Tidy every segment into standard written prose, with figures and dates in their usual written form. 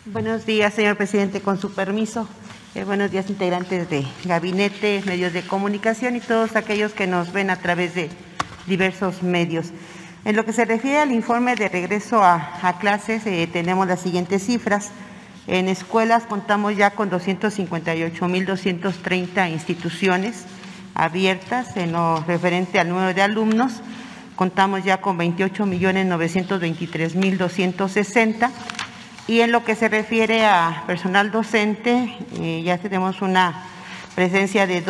Buenos días, señor presidente, con su permiso. Buenos días, integrantes de gabinete, medios de comunicación y todos aquellos que nos ven a través de diversos medios. En lo que se refiere al informe de regreso a clases, tenemos las siguientes cifras. En escuelas contamos ya con 258.230 instituciones abiertas. En lo referente al número de alumnos, contamos ya con 28.923.260. Y en lo que se refiere a personal docente, ya tenemos una presencia de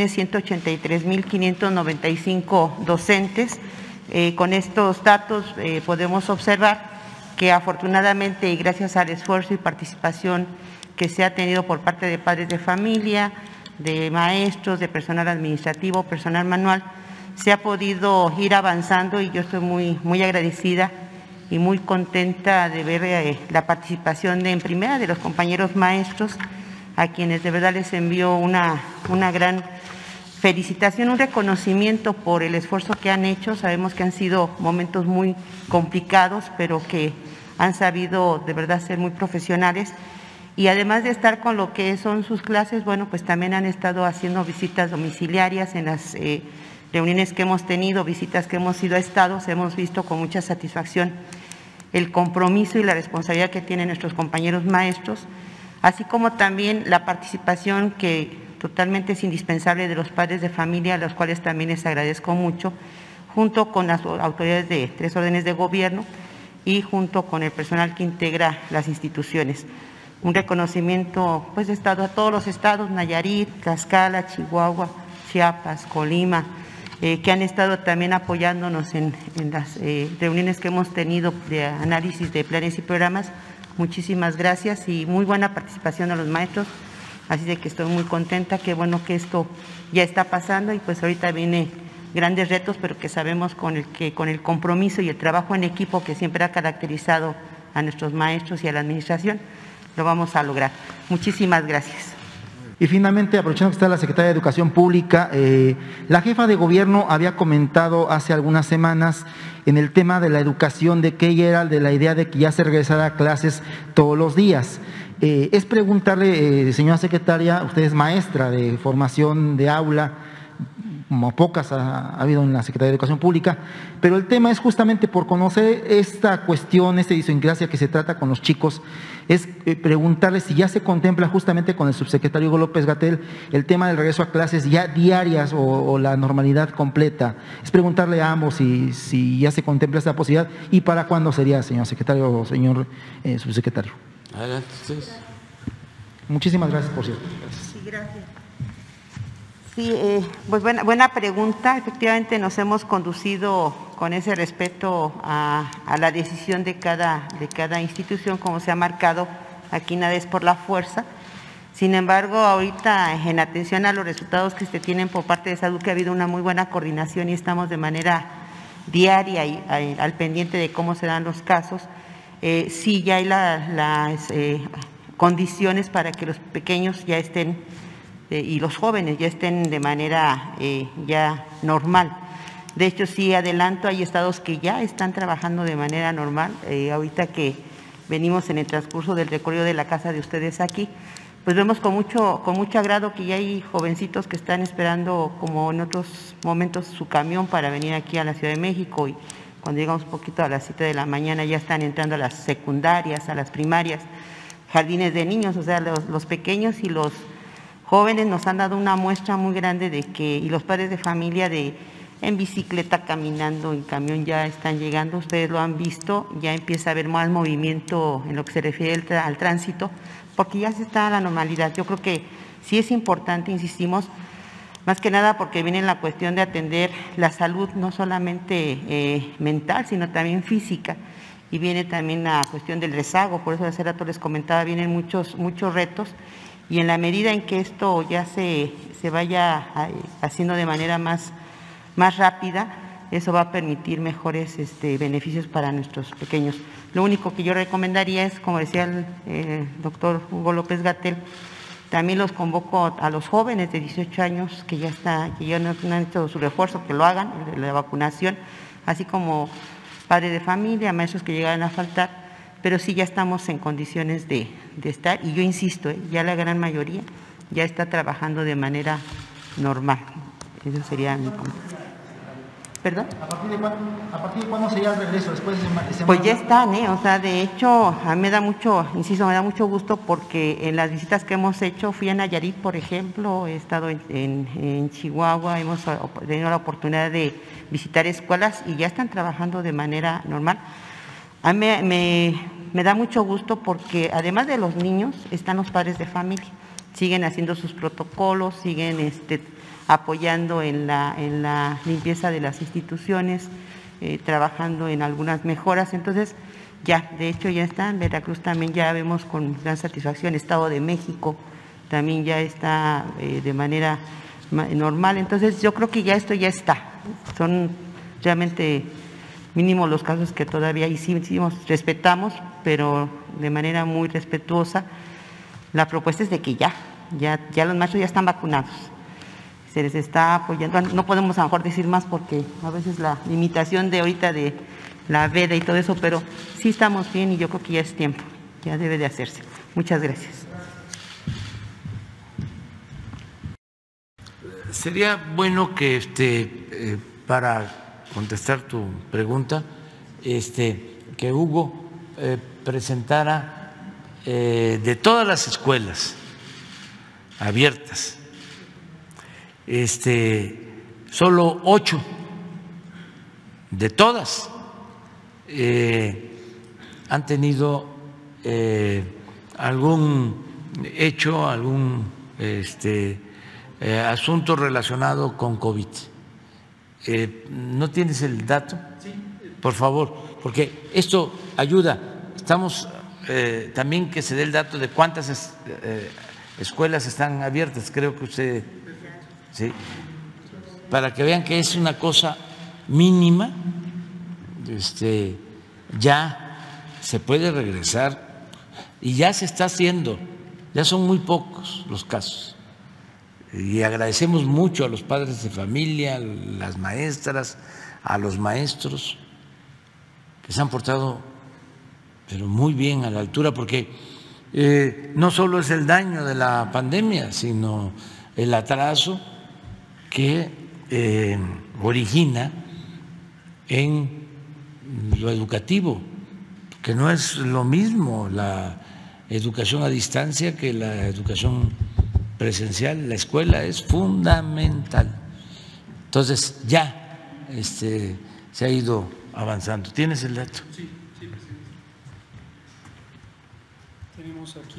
2.183.595 docentes. Con estos datos podemos observar que afortunadamente y gracias al esfuerzo y participación que se ha tenido por parte de padres de familia, de maestros, de personal administrativo, personal manual, se ha podido ir avanzando y yo estoy muy agradecida y muy contenta de ver la participación en primera de los compañeros maestros, a quienes de verdad les envío una gran felicitación, un reconocimiento por el esfuerzo que han hecho. Sabemos que han sido momentos muy complicados, pero que han sabido de verdad ser muy profesionales. Y además de estar con lo que son sus clases, bueno, pues también han estado haciendo visitas domiciliarias en las reuniones que hemos tenido, visitas que hemos ido a estados, hemos visto con mucha satisfacción el compromiso y la responsabilidad que tienen nuestros compañeros maestros, así como también la participación que totalmente es indispensable de los padres de familia, a los cuales también les agradezco mucho, junto con las autoridades de 3 órdenes de gobierno y junto con el personal que integra las instituciones. Un reconocimiento pues de estado a todos los estados, Nayarit, Tlaxcala, Chihuahua, Chiapas, Colima, que han estado también apoyándonos en las reuniones que hemos tenido de análisis de planes y programas. Muchísimas gracias y muy buena participación de los maestros, así de que estoy muy contenta, qué bueno que esto ya está pasando y pues ahorita viene grandes retos, pero que sabemos con el compromiso y el trabajo en equipo que siempre ha caracterizado a nuestros maestros y a la administración, lo vamos a lograr. Muchísimas gracias. Y finalmente, aprovechando que está la Secretaria de Educación Pública, la jefa de gobierno había comentado hace algunas semanas en el tema de la educación de que ella era de la idea de que ya se regresara a clases todos los días. Es preguntarle, señora secretaria, usted es maestra de formación de aula, como pocas ha habido en la Secretaría de Educación Pública, pero el tema es justamente por conocer esta cuestión, esta idiosincrasia que se trata con los chicos, es preguntarle si ya se contempla justamente con el subsecretario Hugo López-Gatell el tema del regreso a clases ya diarias o la normalidad completa. Es preguntarle a ambos si ya se contempla esta posibilidad y para cuándo sería, señor secretario o señor subsecretario. Adelante, ustedes. Muchísimas gracias, por cierto. Gracias. Sí, gracias. Sí, pues buena pregunta. Efectivamente nos hemos conducido con ese respeto a la decisión de cada institución, como se ha marcado, aquí nada es por la fuerza. Sin embargo, ahorita en atención a los resultados que se tienen por parte de salud, que ha habido una muy buena coordinación y estamos de manera diaria y al pendiente de cómo se dan los casos, sí ya hay las condiciones para que los pequeños ya estén y los jóvenes ya estén de manera ya normal. De hecho, sí adelanto, hay estados que ya están trabajando de manera normal. Ahorita que venimos en el transcurso del recorrido de la casa de ustedes aquí, pues vemos con mucho agrado que ya hay jovencitos que están esperando, como en otros momentos, su camión para venir aquí a la Ciudad de México, y cuando llegamos un poquito a las 7 de la mañana ya están entrando a las secundarias, a las primarias, jardines de niños, o sea, los pequeños y los jóvenes nos han dado una muestra muy grande de que, y los padres de familia en bicicleta, caminando, en camión ya están llegando, ustedes lo han visto, ya empieza a haber más movimiento en lo que se refiere al tránsito, porque ya se está a la normalidad. Yo creo que sí es importante, insistimos, más que nada porque viene la cuestión de atender la salud, no solamente mental, sino también física, y viene también la cuestión del rezago. Por eso hace rato les comentaba, vienen muchos retos, y en la medida en que esto ya se vaya haciendo de manera más rápida, eso va a permitir mejores beneficios para nuestros pequeños. Lo único que yo recomendaría es, como decía el doctor Hugo López-Gatell, también los convoco a los jóvenes de 18 años que ya no han hecho su refuerzo, que lo hagan, la vacunación, así como padres de familia, maestros que llegaran a faltar, pero sí ya estamos en condiciones de estar, y yo insisto, ya la gran mayoría ya está trabajando de manera normal. Eso sería mi punto. ¿Perdón? ¿A partir de cuándo sería el regreso? Después de pues ya están, o sea, de hecho, a mí me da mucho, insisto, me da mucho gusto porque en las visitas que hemos hecho, fui a Nayarit, por ejemplo, he estado en Chihuahua, hemos tenido la oportunidad de visitar escuelas y ya están trabajando de manera normal. A mí me da mucho gusto porque además de los niños, están los padres de familia, siguen haciendo sus protocolos, siguen apoyando en la limpieza de las instituciones, trabajando en algunas mejoras. Entonces, ya, de hecho ya está, en Veracruz también ya vemos con gran satisfacción, Estado de México también ya está de manera normal. Entonces, yo creo que ya esto ya está. Son realmente mínimos los casos que todavía hicimos, respetamos, pero de manera muy respetuosa. La propuesta es de que ya los maestros ya están vacunados. Se les está apoyando, no podemos a lo mejor decir más porque a veces la limitación de ahorita de la veda y todo eso, pero sí estamos bien y yo creo que ya es tiempo, ya debe de hacerse. Muchas gracias. Sería bueno que para contestar tu pregunta, que Hugo presentara de todas las escuelas abiertas, solo 8 de todas han tenido algún hecho, algún asunto relacionado con COVID. ¿No tienes el dato? Sí. Por favor, porque esto ayuda. Estamos también que se dé el dato de cuántas escuelas están abiertas, creo que usted… ¿sí? Para que vean que es una cosa mínima, ya se puede regresar y ya se está haciendo, ya son muy pocos los casos. Y agradecemos mucho a los padres de familia, a las maestras, a los maestros, que se han portado pero muy bien, a la altura, porque no solo es el daño de la pandemia, sino el atraso que origina en lo educativo, que no es lo mismo la educación a distancia que la educación presencial. La escuela es fundamental. Entonces ya se ha ido avanzando. ¿Tienes el dato? Sí, presidente. Tenemos aquí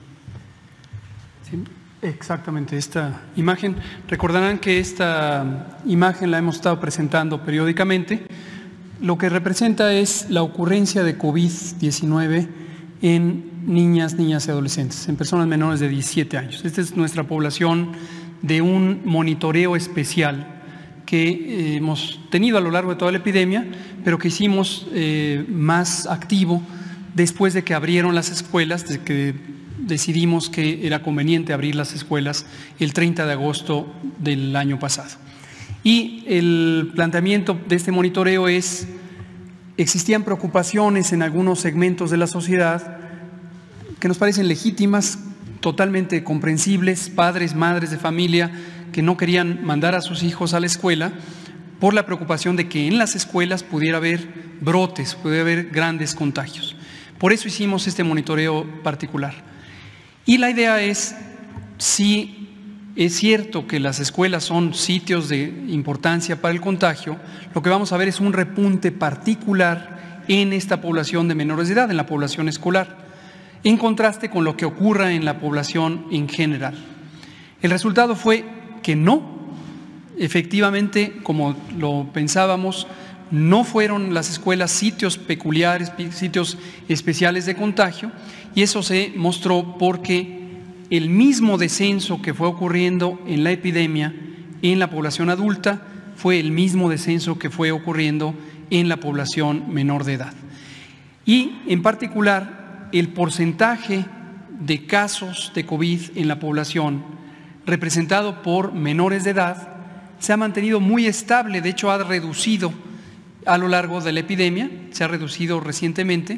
exactamente esta imagen. Recordarán que esta imagen la hemos estado presentando periódicamente. Lo que representa es la ocurrencia de COVID-19 en niñas y adolescentes, en personas menores de 17 años. Esta es nuestra población de un monitoreo especial que hemos tenido a lo largo de toda la epidemia, pero que hicimos más activo después de que abrieron las escuelas, de que decidimos que era conveniente abrir las escuelas el 30 de agosto del año pasado. Y el planteamiento de este monitoreo es: existían preocupaciones en algunos segmentos de la sociedad que nos parecen legítimas, totalmente comprensibles, padres, madres de familia que no querían mandar a sus hijos a la escuela por la preocupación de que en las escuelas pudiera haber brotes, pudiera haber grandes contagios. Por eso hicimos este monitoreo particular. Y la idea es, si es cierto que las escuelas son sitios de importancia para el contagio, lo que vamos a ver es un repunte particular en esta población de menores de edad, en la población escolar, en contraste con lo que ocurra en la población en general. El resultado fue que no, efectivamente, como lo pensábamos, no fueron las escuelas sitios peculiares, sitios especiales de contagio, y eso se mostró porque el mismo descenso que fue ocurriendo en la epidemia en la población adulta fue el mismo descenso que fue ocurriendo en la población menor de edad. Y en particular, el porcentaje de casos de COVID en la población representado por menores de edad se ha mantenido muy estable. De hecho, ha reducido a lo largo de la epidemia, se ha reducido recientemente,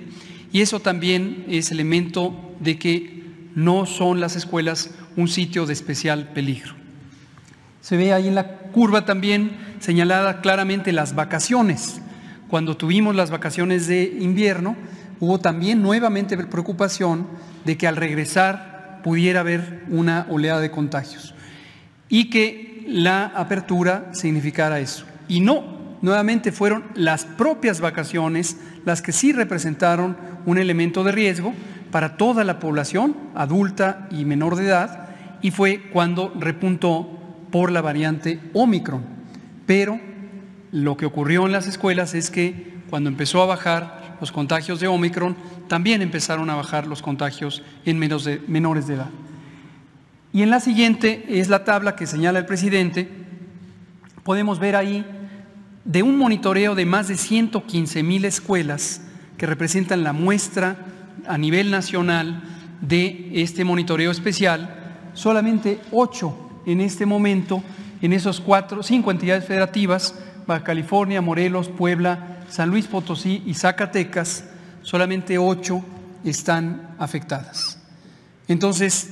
y eso también es elemento de que no son las escuelas un sitio de especial peligro. Se ve ahí en la curva también señalada claramente las vacaciones. Cuando tuvimos las vacaciones de invierno, hubo también nuevamente preocupación de que al regresar pudiera haber una oleada de contagios y que la apertura significara eso. Y no, nuevamente fueron las propias vacaciones las que sí representaron un elemento de riesgo para toda la población adulta y menor de edad, y fue cuando repuntó por la variante Ómicron. Pero lo que ocurrió en las escuelas es que cuando empezó a bajar los contagios de Ómicron, también empezaron a bajar los contagios en menores de edad. Y en la siguiente es la tabla que señala el presidente. Podemos ver ahí de un monitoreo de más de 115,000 escuelas que representan la muestra a nivel nacional de este monitoreo especial, solamente 8 en este momento, en esos 5 entidades federativas, Baja California, Morelos, Puebla, San Luis Potosí y Zacatecas, solamente 8 están afectadas. Entonces,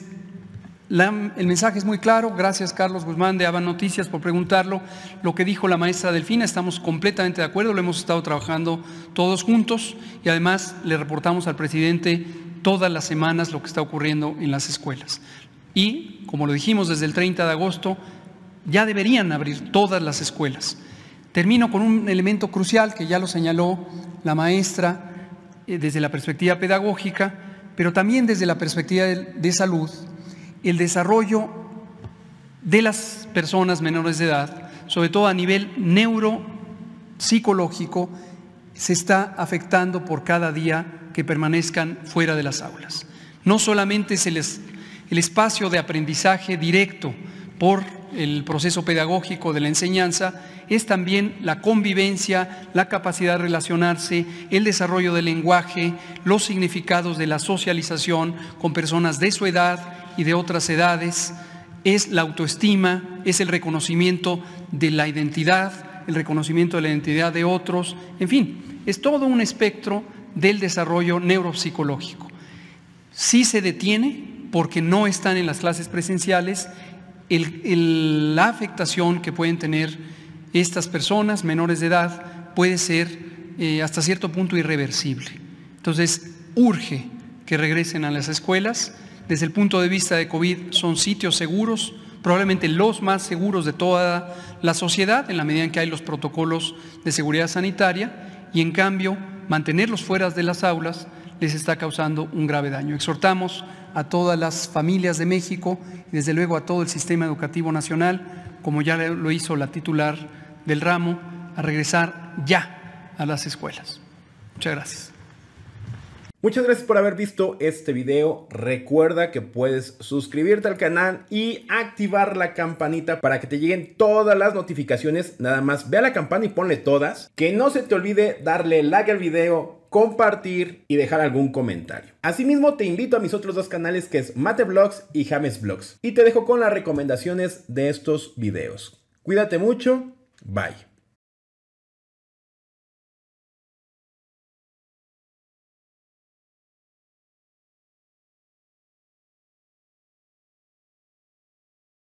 el mensaje es muy claro. Gracias, Carlos Guzmán de ABA Noticias, por preguntarlo. Lo que dijo la maestra Delfina, estamos completamente de acuerdo, lo hemos estado trabajando todos juntos y además le reportamos al presidente todas las semanas lo que está ocurriendo en las escuelas. Y, como lo dijimos desde el 30 de agosto, ya deberían abrir todas las escuelas. Termino con un elemento crucial que ya lo señaló la maestra desde la perspectiva pedagógica, pero también desde la perspectiva de salud. El desarrollo de las personas menores de edad, sobre todo a nivel neuropsicológico, se está afectando por cada día que permanezcan fuera de las aulas. No solamente es el espacio de aprendizaje directo por el proceso pedagógico de la enseñanza, es también la convivencia, la capacidad de relacionarse, el desarrollo del lenguaje, los significados de la socialización con personas de su edad y de otras edades, es la autoestima, es el reconocimiento de la identidad, el reconocimiento de la identidad de otros, en fin, es todo un espectro del desarrollo neuropsicológico. Sí se detiene porque no están en las clases presenciales la afectación que pueden tener estas personas menores de edad puede ser hasta cierto punto irreversible. Entonces, urge que regresen a las escuelas. Desde el punto de vista de COVID, son sitios seguros, probablemente los más seguros de toda la sociedad, en la medida en que hay los protocolos de seguridad sanitaria, y en cambio, mantenerlos fuera de las aulas les está causando un grave daño. Exhortamos a todas las familias de México y desde luego a todo el sistema educativo nacional, como ya lo hizo la titular del ramo, a regresar ya a las escuelas. Muchas gracias. Muchas gracias por haber visto este video. Recuerda que puedes suscribirte al canal y activar la campanita para que te lleguen todas las notificaciones. Nada más ve a la campana y ponle todas. Que no se te olvide darle like al video, compartir y dejar algún comentario. Asimismo, te invito a mis otros dos canales, que es Mate Vlogs y James Vlogs. Y te dejo con las recomendaciones de estos videos. Cuídate mucho. Bye.